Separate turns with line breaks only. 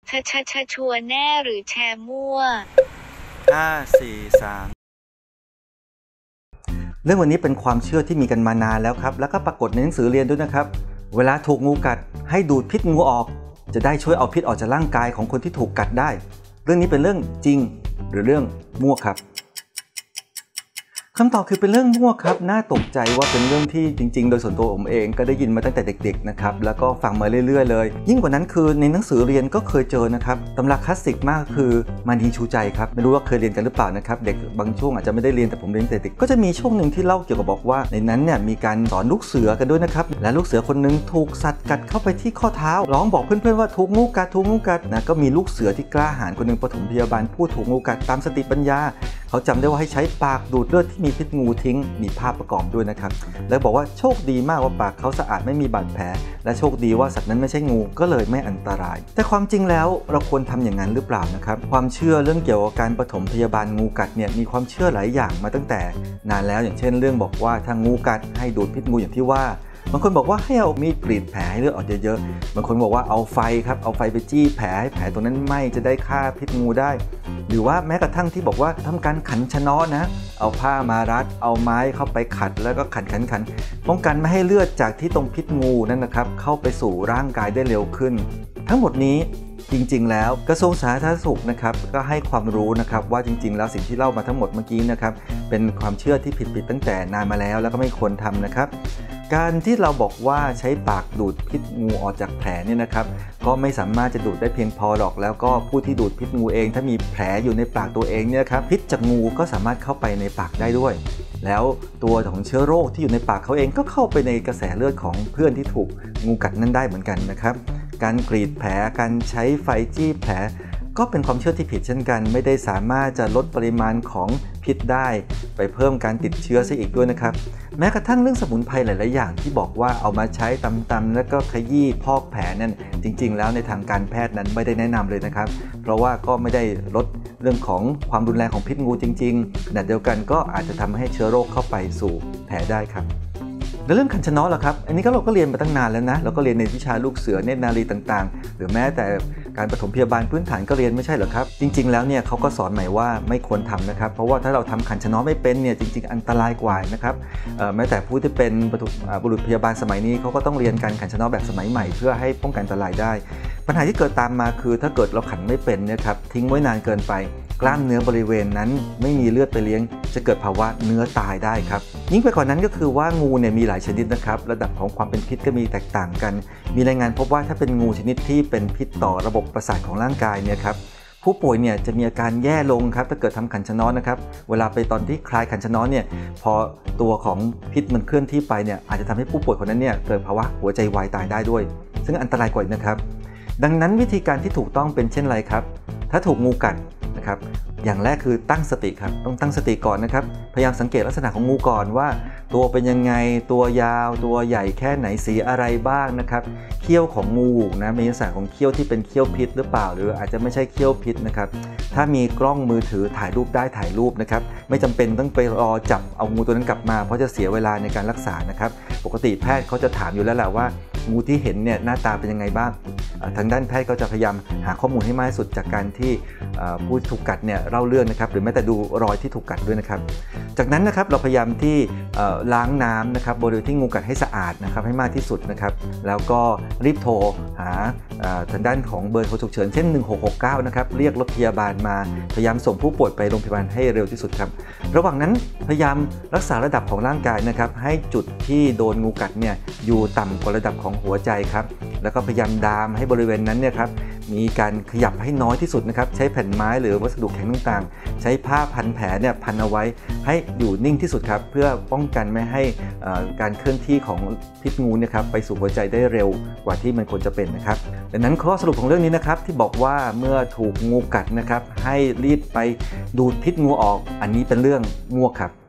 ชัวร์แน่หรือแชร์มั่ว
5 4 3เรื่องวันนี้เป็นความเชื่อที่มีกันมานานแล้วครับแล้วก็ปรากฏในหนังสือเรียนด้วยนะครับเวลาถูกงูกัดให้ดูดพิษงูออกจะได้ช่วยเอาพิษออกจากร่างกายของคนที่ถูกกัดได้เรื่องนี้เป็นเรื่องจริงหรือเรื่องมั่วครับคำตอบคือเป็นเรื่องมั่วครับน่าตกใจว่าเป็นเรื่องที่จริงๆโดยส่วนตัวผมเองก็ได้ยินมาตั้งแต่เด็กๆนะครับแล้วก็ฟังมาเรื่อยๆเลยยิ่งกว่านั้นคือในหนังสือเรียนก็เคยเจอนะครับตำราคลาสสิกมากคือมณีชูใจครับไม่รู้ว่าเคยเรียนกันหรือเปล่านะครับเด็กบางช่วงอาจจะไม่ได้เรียนแต่ผมเรียนแต่เด็กก็จะมีช่วงหนึ่งที่เล่าเกี่ยวกับบอกว่าในนั้นเนี่ยมีการสอนลูกเสือกันด้วยนะครับและลูกเสือคนนึงถูกสัตว์กัดเข้าไปที่ข้อเท้าร้องบอกเพื่อนๆว่าถูกงูกัดนะก็มีลูกเสือที่กล้าหาญคนนึงปฐมพยาบาลผู้ถูกงูกัดตามสติปัญญาเขาจำได้ว่าให้ใช้ปากดูดเลือดที่มีพิษงูทิ้งมีภาพประกอบด้วยนะครับแล้วบอกว่าโชคดีมากว่าปากเขาสะอาดไม่มีบาดแผลและโชคดีว่าสัตว์นั้นไม่ใช่งูก็เลยไม่อันตรายแต่ความจริงแล้วเราควรทำอย่างนั้นหรือเปล่านะครับความเชื่อเรื่องเกี่ยวกับการปฐมพยาบาลงูกัดเนี่ยมีความเชื่อหลายอย่างมาตั้งแต่นานแล้วอย่างเช่นเรื่องบอกว่าถ้างูกัดให้ดูดพิษงูอย่างที่ว่าบางคนบอกว่าให้เอามีดกรีดแผลให้เลือดออกเยอะๆบางคนบอกว่าเอาไฟครับเอาไฟไปจี้แผลให้แผลตรงนั้นไหม้จะได้ฆ่าพิษงูได้หรือว่าแม้กระทั่งที่บอกว่าทำการขันชะเนาะนะเอาผ้ามารัดเอาไม้เข้าไปขัดแล้วก็ขันป้องกันไม่ให้เลือดจากที่ตรงพิษงูนั่นนะครับเข้าไปสู่ร่างกายได้เร็วขึ้นทั้งหมดนี้จริงๆแล้วกระทรวงสาธารณสุขนะครับก็ให้ความรู้นะครับว่าจริงๆแล้วสิ่งที่เล่ามาทั้งหมดเมื่อกี้นะครับเป็นความเชื่อที่ผิดตั้งแต่นานมาแล้วก็ไม่ควรทำนะครับการที่เราบอกว่าใช้ปากดูดพิษงูออกจากแผลเนี่ยนะครับก็ไม่สามารถจะดูดได้เพียงพอหรอกแล้วก็ผู้ที่ดูดพิษงูเองถ้ามีแผลอยู่ในปากตัวเองเนี่ยครับพิษจากงูก็สามารถเข้าไปในปากได้ด้วยแล้วตัวของเชื้อโรคที่อยู่ในปากเขาเองก็เข้าไปในกระแสเลือดของเพื่อนที่ถูกงูกัดนั่นได้เหมือนกันนะครับการกรีดแผลการใช้ไฟจี้แผลก็เป็นความเชื่อที่ผิดเช่นกันไม่ได้สามารถจะลดปริมาณของพิษได้ไปเพิ่มการติดเชื้อซะอีกด้วยนะครับแม้กระทั่งเรื่องสมุนไพรหลายๆอย่างที่บอกว่าเอามาใช้ตำๆแล้วก็ขยี้พอกแผลนั่นจริงๆแล้วในทางการแพทย์นั้นไม่ได้แนะนำเลยนะครับเพราะว่าก็ไม่ได้ลดเรื่องของความรุนแรงของพิษงูจริงๆขณะเดียวกันก็อาจจะทำให้เชื้อโรคเข้าไปสู่แผลได้ครับในเรื่องขันชะเนาะล่ะครับอันนี้เราก็เรียนมาตั้งนานแล้วนะเราก็เรียนในวิชาลูกเสือเนตรนารีต่างๆหรือแม้แต่การปฐมพยาบาลพื้นฐานก็เรียนไม่ใช่เหรอครับจริงๆแล้วเนี่ยเขาก็สอนใหม่ว่าไม่ควรทำนะครับเพราะว่าถ้าเราทำขันชะเนาะไม่เป็นเนี่ยจริงๆอันตรายกว่านะครับแม้แต่ผู้ที่เป็นบุรุษพยาบาลสมัยนี้เขาก็ต้องเรียนการขันชะเนาะแบบสมัยใหม่เพื่อให้ป้องกันอันตรายได้ปัญหาที่เกิดตามมาคือถ้าเกิดเราขันไม่เป็นเนี่ยครับทิ้งไว้นานเกินไปกล้ามเนื้อบริเวณนั้นไม่มีเลือดไปเลี้ยงจะเกิดภาวะเนื้อตายได้ครับยิ่งไปกว่านั้นก็คือว่างูเนี่ยมีหลายชนิดนะครับระดับของความเป็นพิษก็มีแตกต่างกันมีรายงานพบว่าถ้าเป็นงูชนิดที่เป็นพิษต่อระบบประสาทของร่างกายเนี่ยครับผู้ป่วยเนี่ยจะมีอาการแย่ลงครับถ้าเกิดทำขันชะเนาะนะครับเวลาไปตอนที่คลายขันชะเนาะเนี่ยพอตัวของพิษมันเคลื่อนที่ไปเนี่ยอาจจะทำให้ผู้ป่วยคนนั้นเนี่ยเกิดภาวะหัวใจวายตายได้ด้วยซึ่งอันตรายกว่านะครับดังนั้นวิธีการที่ถูกต้องเป็นเช่นไรครับถ้าถูกงูกัดนะครับอย่างแรกคือตั้งสติครับต้องตั้งสติก่อนนะครับพยายามสังเกตลักษณะของงูก่อนว่าตัวเป็นยังไงตัวยาวตัวใหญ่แค่ไหนสีอะไรบ้างนะครับเขี้ยวของงูนะมีลักษณะของเขี้ยวที่เป็นเขี้ยวพิษหรือเปล่าหรืออาจจะไม่ใช่เขี้ยวพิษนะครับถ้ามีกล้องมือถือถ่ายรูปได้ถ่ายรูปนะครับไม่จำเป็นต้องไปรอจับเอางูตัวนั้นกลับมาเพราะจะเสียเวลาในการรักษานะครับปกติแพทย์เขาจะถามอยู่แล้วแหละว่างูที่เห็นเนี่ยหน้าตาเป็นยังไงบ้างทางด้านแพทย์ก็จะพยายามหาข้อมูลให้มากที่สุดจากการที่ผู้ถูกกัดเนี่ยเล่าเรื่องนะครับหรือแม้แต่ดูรอยที่ถูกกัดด้วยนะครับจากนั้นนะครับเราพยายามที่ล้างน้ำนะครับบริเวณที่งูกัดให้สะอาดนะครับให้มากที่สุดนะครับแล้วก็รีบโทรหาทางด้านของเบอร์โทรฉุกเฉินเช่น1669นะครับเรียกรถพยาบาลมาพยายามส่งผู้ป่วยไปโรงพยาบาลให้เร็วที่สุดครับระหว่างนั้นพยายามรักษาระดับของร่างกายนะครับให้จุดที่โดนงูกัดเนี่ยอยู่ต่ำกว่าระดับของหัวใจครับแล้วก็พยายามดามให้บริเวณนั้นเนี่ยครับมีการขยับให้น้อยที่สุดนะครับใช้แผ่นไม้หรือวัสดุแข็งต่างๆใช้ผ้าพันแผลเนี่ยพันเอาไว้ให้อยู่นิ่งที่สุดครับเพื่อป้องกันไม่ให้การเคลื่อนที่ของพิษงูเนี่ยครับไปสู่หัวใจได้เร็วกว่าที่มันควรจะเป็นนะครับดังนั้นข้อสรุปของเรื่องนี้นะครับที่บอกว่าเมื่อถูกงูกัดนะครับให้รีบไปดูดพิษงูออกอันนี้เป็นเรื่องมั่วครับ